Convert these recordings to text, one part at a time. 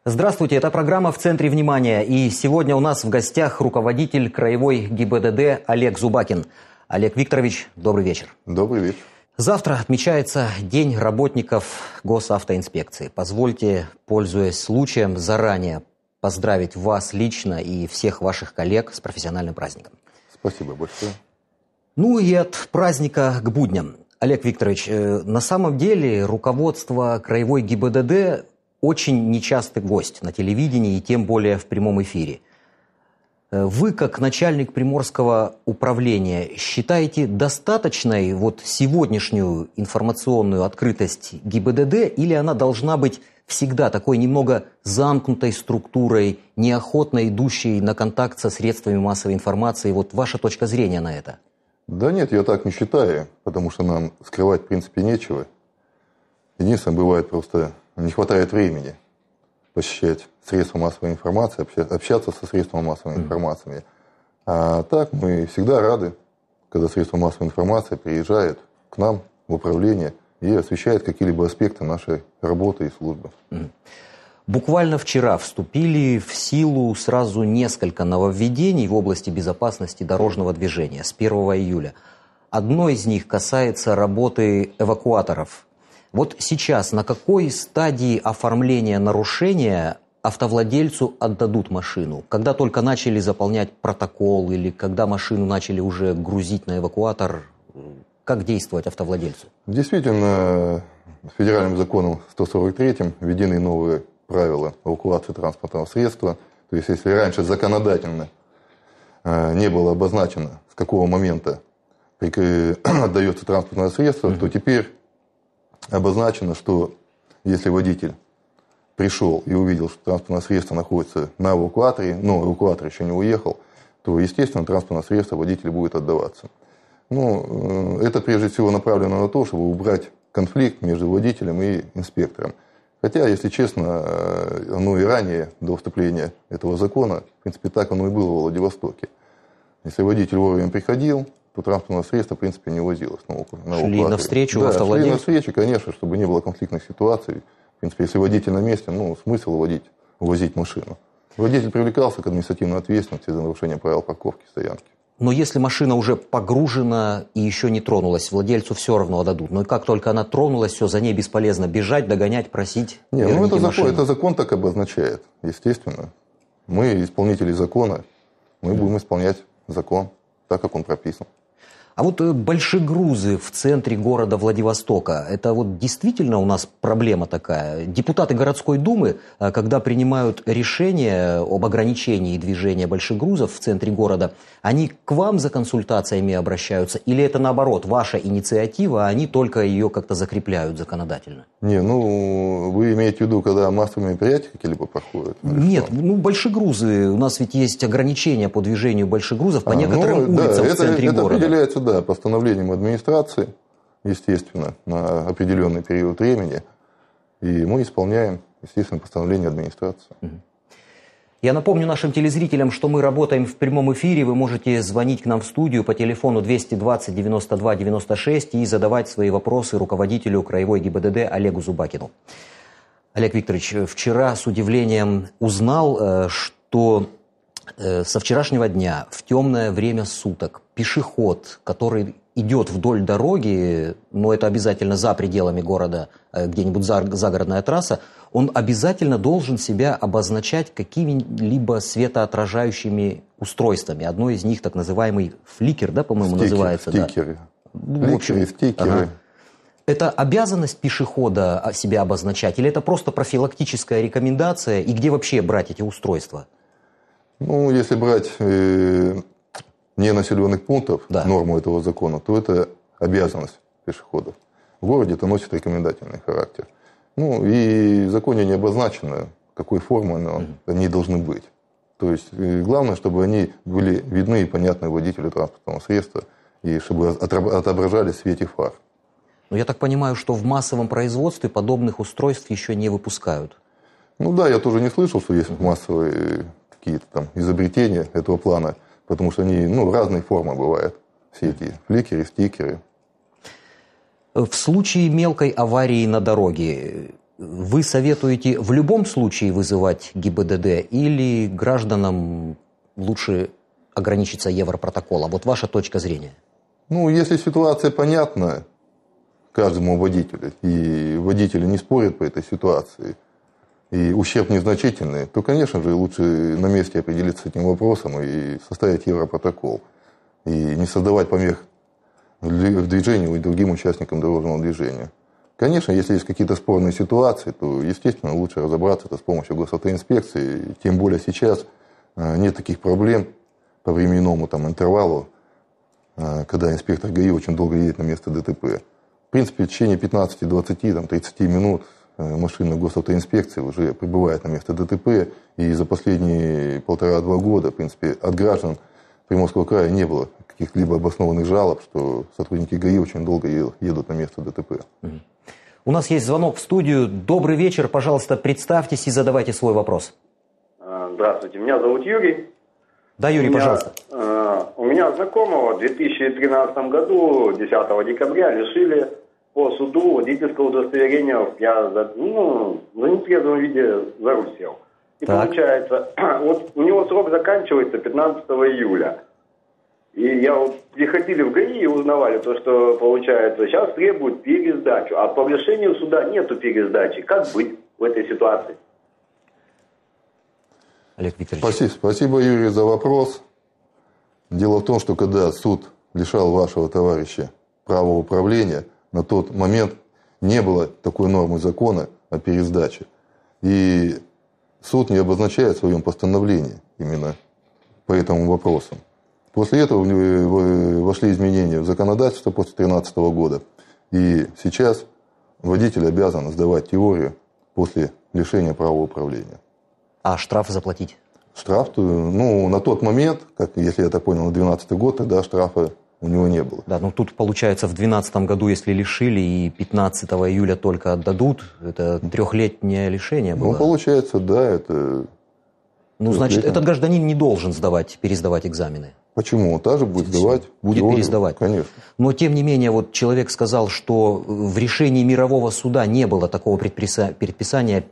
Здравствуйте, это программа «В центре внимания». И сегодня у нас в гостях руководитель краевой ГИБДД Олег Зубакин. Олег Викторович, добрый вечер. Добрый вечер. Завтра отмечается День работников госавтоинспекции. Позвольте, пользуясь случаем, заранее поздравить вас лично и всех ваших коллег с профессиональным праздником. Спасибо большое. Ну и от праздника к будням. Олег Викторович, на самом деле руководство краевой ГИБДД очень нечастый гость на телевидении и тем более в прямом эфире. Вы, как начальник Приморского управления, считаете достаточной вот сегодняшнюю информационную открытость ГИБДД, или она должна быть всегда такой немного замкнутой структурой, неохотно идущей на контакт со средствами массовой информации? Вот ваша точка зрения на это? Да нет, я так не считаю, потому что нам скрывать в принципе нечего. Единственное, бывает просто не хватает времени посещать средства массовой информации, общаться со средствами массовой информации. А так мы всегда рады, когда средства массовой информации приезжают к нам в управление и освещают какие-либо аспекты нашей работы и службы. Буквально вчера вступили в силу сразу несколько нововведений в области безопасности дорожного движения с 1 июля. Одно из них касается работы эвакуаторов. Вот сейчас на какой стадии оформления нарушения автовладельцу отдадут машину? Когда только начали заполнять протокол или когда машину начали уже грузить на эвакуатор? Как действовать автовладельцу? Действительно, федеральным законом 143 введены новые правила эвакуации транспортного средства. То есть, если раньше законодательно не было обозначено, с какого момента отдается транспортное средство, то теперь обозначено, что если водитель пришел и увидел, что транспортное средство находится на эвакуаторе, но эвакуатор еще не уехал, то, естественно, транспортное средство водителю будет отдаваться. Ну, это прежде всего направлено на то, чтобы убрать конфликт между водителем и инспектором. Хотя, если честно, оно и ранее, до вступления этого закона, в принципе, так оно и было в Владивостоке. Если водитель вовремя приходил, то транспортное средство, в принципе, не возилось на эвакуаторе. Шли навстречу автовладельцу? Шли навстречу, конечно, чтобы не было конфликтных ситуаций. В принципе, если водитель на месте, смысл увозить машину. Водитель привлекался к административной ответственности за нарушение правил парковки и стоянки. Но если машина уже погружена и еще не тронулась, владельцу все равно отдадут. Но как только она тронулась, все, за ней бесполезно бежать, догонять, просить. Это закон так обозначает, естественно. Мы, исполнители закона, мы будем исполнять закон так, как он прописан. А вот большегрузы в центре города Владивостока, это вот действительно у нас проблема такая. Депутаты городской думы, когда принимают решение об ограничении движения большегрузов в центре города, они к вам за консультациями обращаются? Или это наоборот, ваша инициатива, а они только ее как-то закрепляют законодательно? Вы имеете в виду, когда массовые мероприятия какие-либо проходят? Нет, большегрузы, у нас ведь есть ограничения по движению большегрузов по некоторым улицам в центре города. Это определяется, постановлением администрации, естественно, на определенный период времени. И мы исполняем, естественно, постановление администрации. Я напомню нашим телезрителям, что мы работаем в прямом эфире. Вы можете звонить к нам в студию по телефону 220 92 96 и задавать свои вопросы руководителю краевой ГИБДД Олегу Зубакину. Олег Викторович, вчера с удивлением узнал, что со вчерашнего дня в темное время суток пешеход, который идет вдоль дороги, но это обязательно за пределами города, где-нибудь загородная трасса, он обязательно должен себя обозначать какими-либо светоотражающими устройствами. Одно из них так называемый фликер, по-моему, называется. Стикеры. Стикеры. Ага. Это обязанность пешехода себя обозначать, или это просто профилактическая рекомендация, и где вообще брать эти устройства? Если брать не населенных пунктов, норму этого закона, то это обязанность пешеходов. В городе это носит рекомендательный характер. И в законе не обозначено, какой формы они должны быть. То есть главное, чтобы они были видны и понятны водителю транспортного средства, и чтобы отображались в свете фар. Но я так понимаю, что в массовом производстве подобных устройств еще не выпускают. Я тоже не слышал, что есть массовые какие-то там изобретения этого плана, потому что они, разной формы бывают, все эти фликеры, стикеры. В случае мелкой аварии на дороге Вы советуете в любом случае вызывать ГИБДД или гражданам лучше ограничиться Европротоколом? Вот ваша точка зрения. Ну, если ситуация понятна каждому водителю, и водители не спорят по этой ситуации, и ущерб незначительный, то, конечно же, лучше на месте определиться с этим вопросом и составить Европротокол. И не создавать помех в движении и другим участникам дорожного движения. Конечно, если есть какие-то спорные ситуации, то, естественно, лучше разобраться это с помощью госавтоинспекции. Тем более сейчас нет таких проблем по временному интервалу, когда инспектор ГАИ очень долго едет на место ДТП. В принципе, в течение 15, 20, 30 минут машина госавтоинспекции уже прибывает на место ДТП. И за последние 1,5-2 года, в принципе, от граждан Приморского края не было каких-либо обоснованных жалоб, что сотрудники ГАИ очень долго едут на место ДТП. У нас есть звонок в студию. Добрый вечер. Пожалуйста, представьтесь и задавайте свой вопрос. Здравствуйте, меня зовут Юрий. Да, Юрий, пожалуйста. У меня знакомого в 2013 году, 10 декабря, лишили по суду водительского удостоверения. Я на нетрезвом виде за руль сел. И так. Получается, вот у него срок заканчивается 15 июля. И приходили в ГАИ и узнавали то, что, получается, сейчас требуют пересдачу. А по решению суда нету пересдачи. Как быть в этой ситуации? Олег Викторович. Спасибо, Юрий, за вопрос. Дело в том, что когда суд лишал вашего товарища права управления, на тот момент не было такой нормы закона о пересдаче. И суд не обозначает в своем постановлении именно по этому вопросу. После этого вошли изменения в законодательство после 2013 года. И сейчас водитель обязан сдавать теорию после лишения права управления. А штраф заплатить? Штраф, на тот момент, если я так понял, на 2012 год, тогда штрафа у него не было. Да, тут получается в 2012 году, если лишили и 15 июля только отдадут, это 3-летнее лишение было. Получается, да, это... значит, этот гражданин не должен пересдавать экзамены. Почему? Он также будет сдавать. Будет теорию, пересдавать. Конечно. Но, тем не менее, человек сказал, что в решении мирового суда не было такого предписания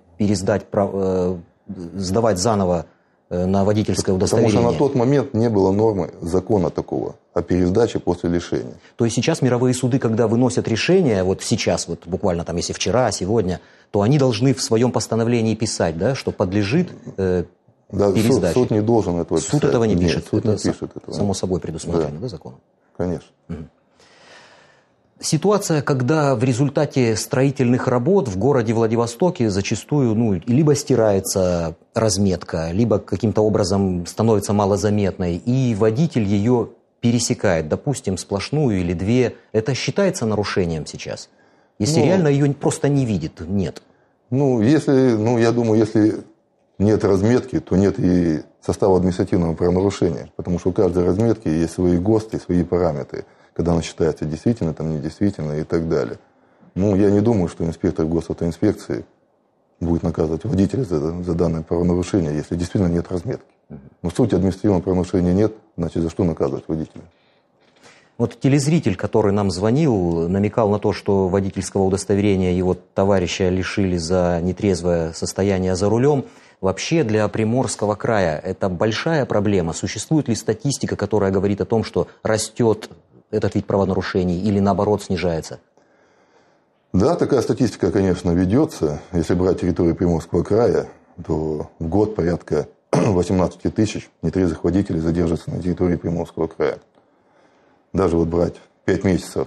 сдавать заново на водительское удостоверение. Потому что на тот момент не было нормы закона такого о пересдаче после лишения. То есть сейчас мировые суды, когда выносят решение, сейчас, буквально если вчера, сегодня, то они должны в своем постановлении писать, да, что подлежит пересдаче. Суд не должен этого писать. Суд этого не пишет. Суд не пишет этого. Само собой предусмотрено, да, законом? Конечно. Ситуация, когда в результате строительных работ в городе Владивостоке зачастую либо стирается разметка, либо каким-то образом становится малозаметной, и водитель ее пересекает, допустим, сплошную или две. Это считается нарушением сейчас? Если реально ее просто не видит, нет? Я думаю, если нет разметки, то нет и состава административного правонарушения, потому что у каждой разметки есть свои ГОСТы, свои параметры, когда она считается действительно, недействительно и так далее. Я не думаю, что инспектор госавтоинспекции будет наказывать водителя за данное правонарушение, если действительно нет разметки. Но в сути административного правонарушения нет, значит, за что наказывать водителя? Телезритель, который нам звонил, намекал на то, что водительского удостоверения его товарища лишили за нетрезвое состояние за рулем. Вообще для Приморского края это большая проблема. Существует ли статистика, которая говорит о том, что растет этот вид правонарушений или наоборот снижается? Да, такая статистика, конечно, ведется. Если брать территорию Приморского края, то в год порядка 18 тысяч нетрезвых водителей задерживается на территории Приморского края. Даже брать 5 месяцев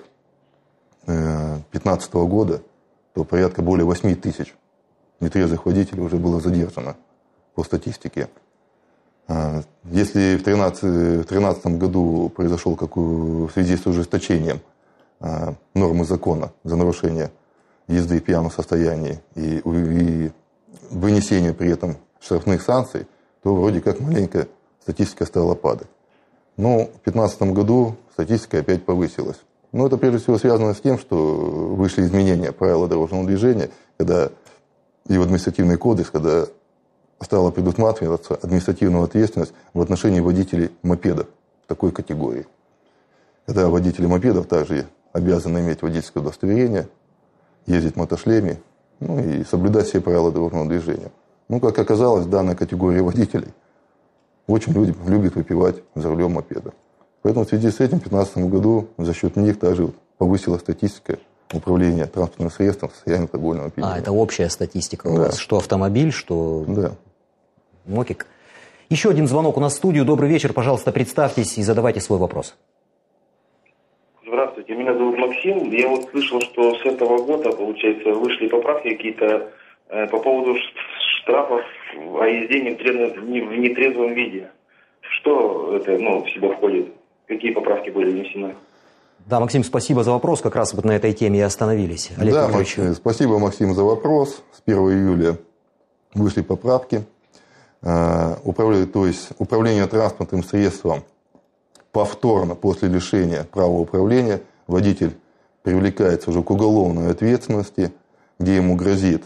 2015 года, то порядка более 8 тысяч нетрезвых водителей уже было задержано по статистике. Если в 2013 году произошел в связи с ужесточением нормы закона за нарушение езды в пьяном состоянии и вынесение при этом штрафных санкций, то вроде как маленько статистика стала падать. Но в 2015 году статистика опять повысилась. Но это прежде всего связано с тем, что вышли изменения правил дорожного движения, когда и в административный кодекс, когда стала предусматриваться административная ответственность в отношении водителей мопедов такой категории. Когда водители мопедов также обязаны иметь водительское удостоверение, ездить в мотошлеме ну и соблюдать все правила дорожного движения. Ну, как оказалось, данная категория водителей очень любит выпивать за рулем мопеда. Поэтому в связи с этим в 2015 году за счет них также повысилась статистика управления транспортным средством в состоянии алкогольного опьянения. Это общая статистика у вас, что автомобиль, что мопик. Еще один звонок у нас в студию. Добрый вечер, пожалуйста, представьтесь и задавайте свой вопрос. Здравствуйте, меня зовут Максим. Я вот слышал, что с этого года, получается, вышли поправки какие-то по поводу штрафов о езде в нетрезвом виде. Что это в себя входит? Какие поправки были внесены? Да, Максим, спасибо за вопрос. Как раз вот на этой теме и остановились. Олег Викторович. Спасибо, Максим, за вопрос. С 1 июля вышли поправки. Управление транспортным средством повторно после лишения права управления водитель привлекается уже к уголовной ответственности, где ему грозит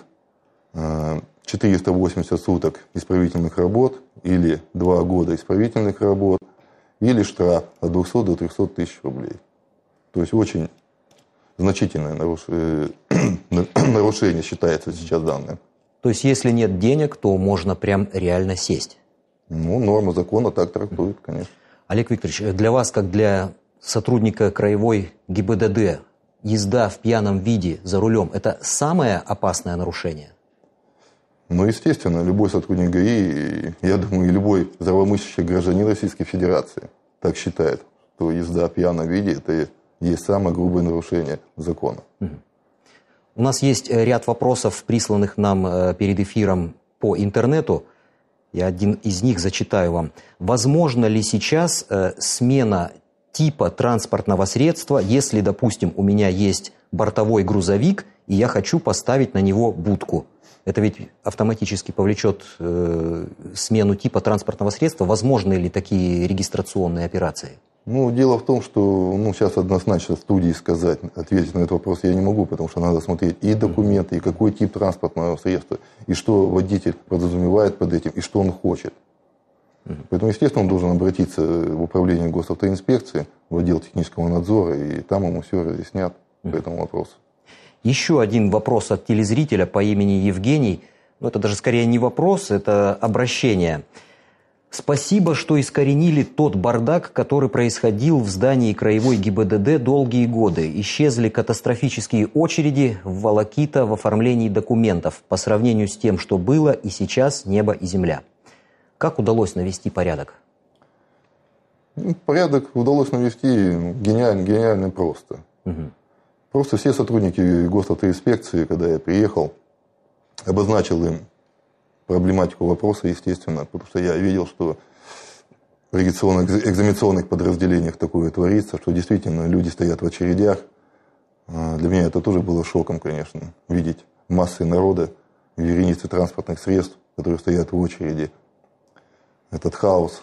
480 суток исправительных работ или 2 года исправительных работ, или штраф от 200 до 300 тысяч рублей. То есть очень значительное нарушение считается сейчас данное. То есть если нет денег, то можно прям реально сесть? Норма закона так трактует, конечно. Олег Викторович, для вас, как для сотрудника краевой ГИБДД, езда в пьяном виде за рулем – это самое опасное нарушение? Естественно, любой сотрудник ГАИ, я думаю, и любой здравомыслящий гражданин Российской Федерации так считает, что езда в пьяном виде – это есть самое грубое нарушение закона. У нас есть ряд вопросов, присланных нам перед эфиром по интернету. Я один из них зачитаю вам. Возможно ли сейчас смена типа транспортного средства, если, допустим, у меня есть бортовой грузовик, и я хочу поставить на него будку? Это ведь автоматически повлечет смену типа транспортного средства. Возможны ли такие регистрационные операции? Дело в том, что сейчас однозначно студии ответить на этот вопрос я не могу, потому что надо смотреть и документы, и какой тип транспортного средства, и что водитель подразумевает под этим, и что он хочет. Поэтому, естественно, он должен обратиться в управление госавтоинспекции, в отдел технического надзора, и там ему все разъяснят по этому вопросу. Еще один вопрос от телезрителя по имени Евгений. Это даже скорее не вопрос, это обращение. Спасибо, что искоренили тот бардак, который происходил в здании краевой ГИБДД долгие годы. Исчезли катастрофические очереди в волокита в оформлении документов по сравнению с тем, что было и сейчас небо и земля. Как удалось навести порядок? Порядок удалось навести гениально просто. Просто все сотрудники госавтоинспекции, когда я приехал, обозначил им проблематику вопроса, естественно, потому что я видел, что в экзаменационных подразделениях такое творится, что действительно люди стоят в очередях. Для меня это тоже было шоком, конечно, видеть массы народа, вереницы транспортных средств, которые стоят в очереди. Этот хаос.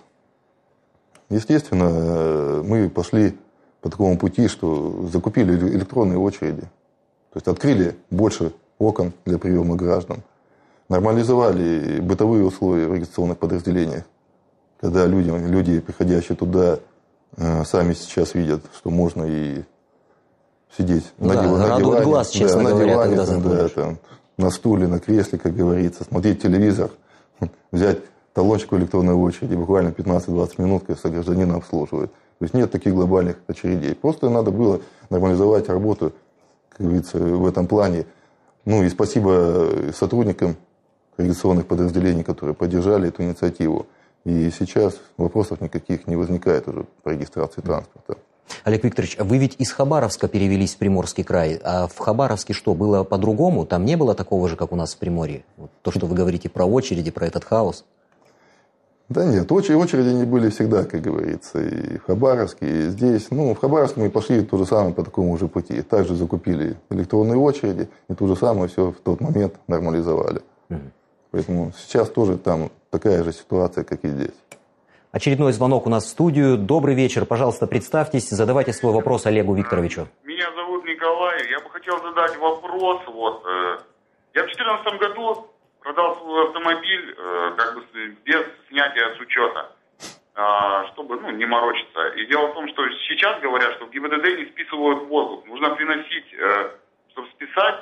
Естественно, мы пошли по такому пути, что закупили электронные очереди. То есть открыли больше окон для приема граждан. Нормализовали бытовые условия в регистрационных подразделениях. Когда люди, приходящие туда, сами сейчас видят, что можно и сидеть на диване, глаз, честно говоря, когда заходишь. На стуле, на кресле, как говорится, смотреть телевизор, взять талончик в электронной очереди, буквально 15-20 минут, когда гражданина обслуживают. То есть нет таких глобальных очередей. Просто надо было нормализовать работу, как говорится, в этом плане. И спасибо сотрудникам регистрационных подразделений, которые поддержали эту инициативу. И сейчас вопросов никаких не возникает уже по регистрации транспорта. Олег Викторович, вы ведь из Хабаровска перевелись в Приморский край. А в Хабаровске что, было по-другому? Там не было такого же, как у нас в Приморье? То, что вы говорите про очереди, про этот хаос. Да нет, очереди не были всегда, как говорится, и в Хабаровске, и здесь. В Хабаровске мы пошли то же самое по такому же пути. Также закупили электронные очереди, и то же самое все в тот момент нормализовали. Поэтому сейчас тоже там такая же ситуация, как и здесь. Очередной звонок у нас в студию. Добрый вечер. Пожалуйста, представьтесь, задавайте свой вопрос Олегу Викторовичу. Меня зовут Николай. Я бы хотел задать вопрос. Я в 2014 году продал свой автомобиль без снятия с учета, чтобы не морочиться. И дело в том, что сейчас говорят, что в ГИБДД не списывают воздух. Нужно приносить, чтобы списать,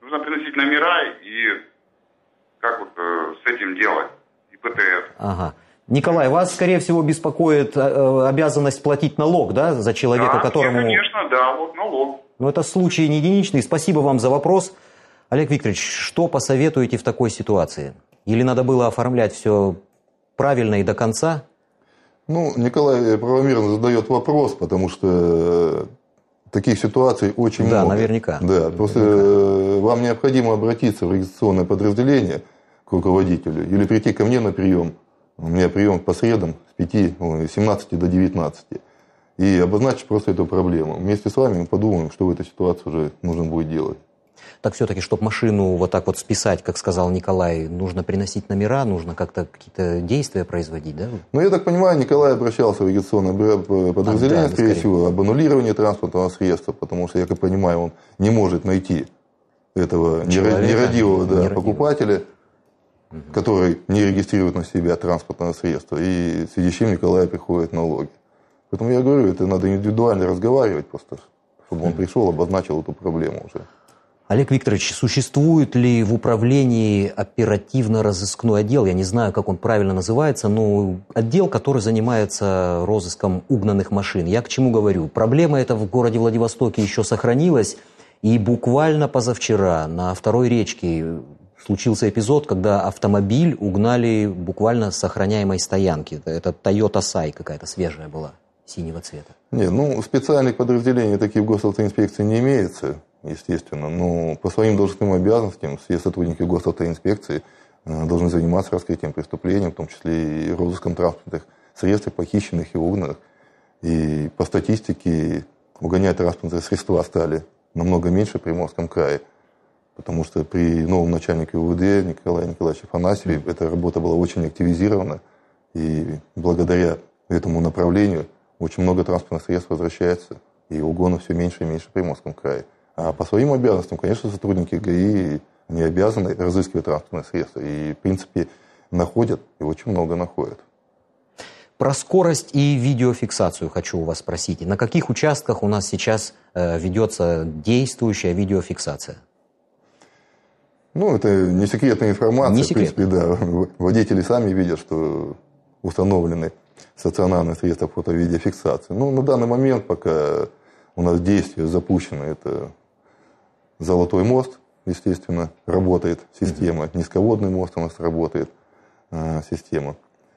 нужно приносить номера и как вот с этим делать, и ПТС. Ага. Николай, вас, скорее всего, беспокоит обязанность платить налог, да, за человека, да, которому... конечно, да, вот налог. Но это случай не единичный. Спасибо вам за вопрос. Олег Викторович, что посоветуете в такой ситуации? Или надо было оформлять все правильно и до конца? Ну, Николай правомерно задает вопрос, потому что таких ситуаций очень много. Да, наверняка. Да, просто вам необходимо обратиться в регистрационное подразделение к руководителю или прийти ко мне на прием. У меня прием по средам с 17 до 19. И обозначить просто эту проблему. Вместе с вами мы подумаем, что в этой ситуации уже нужно будет делать. Так все-таки, чтобы машину вот так вот списать, как сказал Николай, нужно приносить номера, нужно как-то какие-то действия производить, да? Ну, я так понимаю, Николай обращался в регистрационное подразделение, скорее всего, об аннулировании транспортного средства, потому что, я как понимаю, он не может найти этого нерадивого покупателя, который не регистрирует на себя транспортное средство, и в связи с чем Николаю приходят налоги. Поэтому я говорю, это надо индивидуально разговаривать просто, чтобы он пришел, обозначил эту проблему уже. Олег Викторович, существует ли в управлении оперативно-розыскной отдел, я не знаю, как он правильно называется, но отдел, который занимается розыском угнанных машин? Я к чему говорю? Проблема эта в городе Владивостоке еще сохранилась, и буквально позавчера на Второй речке случился эпизод, когда автомобиль угнали буквально с охраняемой стоянки. Это Toyota Sai какая-то свежая была, синего цвета. Нет, ну, специальных подразделений таких в госавтоинспекции не имеется, естественно, но по своим должностным обязанностям все сотрудники госавтоинспекции должны заниматься раскрытием преступлений, в том числе и розыском транспортных средств, похищенных и угнанных. И по статистике угонять транспортные средства стали намного меньше в Приморском крае, потому что при новом начальнике УВД Николае Николаевиче Афанасьеве эта работа была очень активизирована, и благодаря этому направлению очень много транспортных средств возвращается, и угонов все меньше и меньше в Приморском крае. А по своим обязанностям, конечно, сотрудники ГАИ не обязаны разыскивать транспортные средства. И, в принципе, находят, и очень много находят. Про скорость и видеофиксацию хочу у вас спросить. На каких участках у нас сейчас ведется действующая видеофиксация? Ну, это не секретная информация. Не секретная. В принципе, да. Водители сами видят, что установлены стационарные средства фото-видеофиксации. Ну, на данный момент, пока у нас действия запущены, это Золотой мост, естественно, работает система. Низководный мост у нас работает система.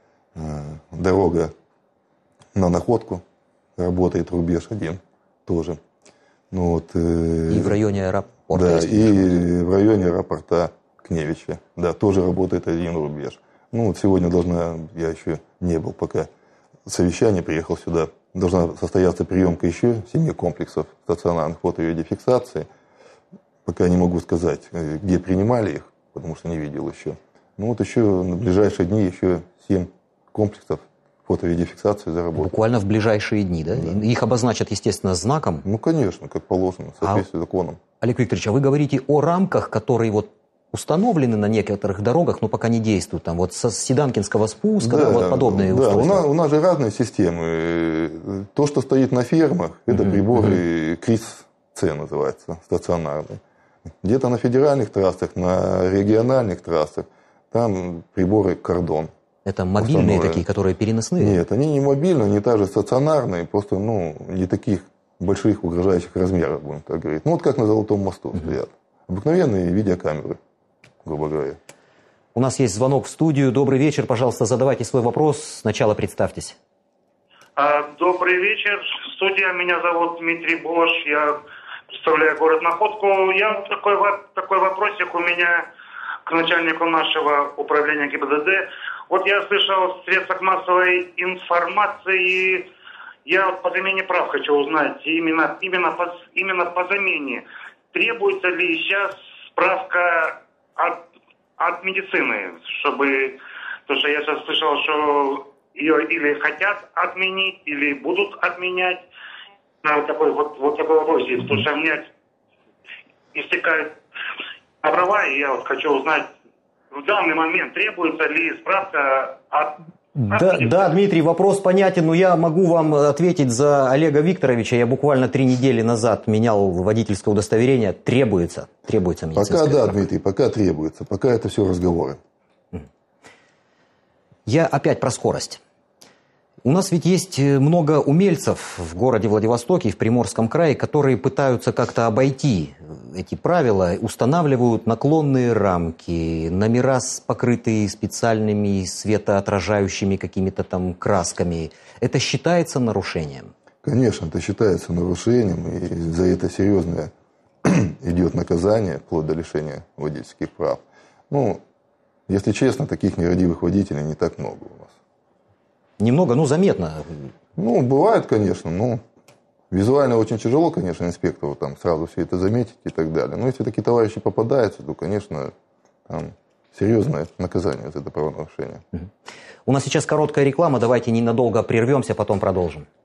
Дорога на Находку работает, рубеж 1 тоже. Ну, вот, и в районе аэропорта. Да, и в районе аэропорта Кневича. Да, тоже работает 1 рубеж. Ну, вот сегодня я еще не был пока, совещание, приехал сюда. Должна состояться приемка еще 7 комплексов стационарных фото-видеофиксации. Пока не могу сказать, где принимали их, потому что не видел еще. Ну вот еще на ближайшие дни еще 7 комплексов фото-видеофиксации заработают. Буквально в ближайшие дни, да? Их обозначат, естественно, знаком. Ну, конечно, как положено, в соответствии с законом. Олег Викторович, а вы говорите о рамках, которые вот установлены на некоторых дорогах, но пока не действуют. Там вот со Седанкинского спуска, да, вот подобные устройства. Да, у нас же разные системы. То, что стоит на фермах, это приборы КРИС-С называется, стационарные. Где-то на федеральных трассах, на региональных трассах, там приборы «Кордон». Это мобильные такие, которые переносные? Нет, они не мобильные, они также стационарные, просто не таких больших угрожающих размеров, будем так говорить. Ну вот как на Золотом мосту стоят. Обыкновенные видеокамеры, грубо говоря. У нас есть звонок в студию. Добрый вечер, пожалуйста, задавайте свой вопрос. Сначала представьтесь. Добрый вечер. Студия, меня зовут Дмитрий Бош. Я представляю город Находку. Такой вопросик у меня к начальнику нашего управления ГИБДД. Вот я слышал в средствах массовой информации, я вот по замене прав хочу узнать, именно по замене. Требуется ли сейчас справка от медицины, чтобы... Потому что я сейчас слышал, что ее или хотят отменить, или будут отменять. Вот такой вопрос есть, потому что у меня истекают права, и я вот хочу узнать, в данный момент требуется ли справка от Да, Дмитрий, вопрос понятен, но я могу вам ответить за Олега Викторовича. Я буквально 3 недели назад менял водительское удостоверение. Требуется медицинская Пока да, справка. Дмитрий, пока требуется. Пока это все разговоры. Я опять про скорость. У нас ведь есть много умельцев в городе Владивостоке и в Приморском крае, которые пытаются как-то обойти эти правила, устанавливают наклонные рамки, номера покрытые специальными светоотражающими какими-то там красками. Это считается нарушением? Конечно, это считается нарушением, и за это серьезное идет наказание, вплоть до лишения водительских прав. Ну, если честно, таких нерадивых водителей не так много у нас. Немного, заметно. Ну, бывает, конечно, но визуально очень тяжело, конечно, инспектору там сразу все это заметить и так далее. Но если такие товарищи попадаются, то, конечно, там серьезное наказание за это правонарушение. У нас сейчас короткая реклама, давайте ненадолго прервемся, потом продолжим.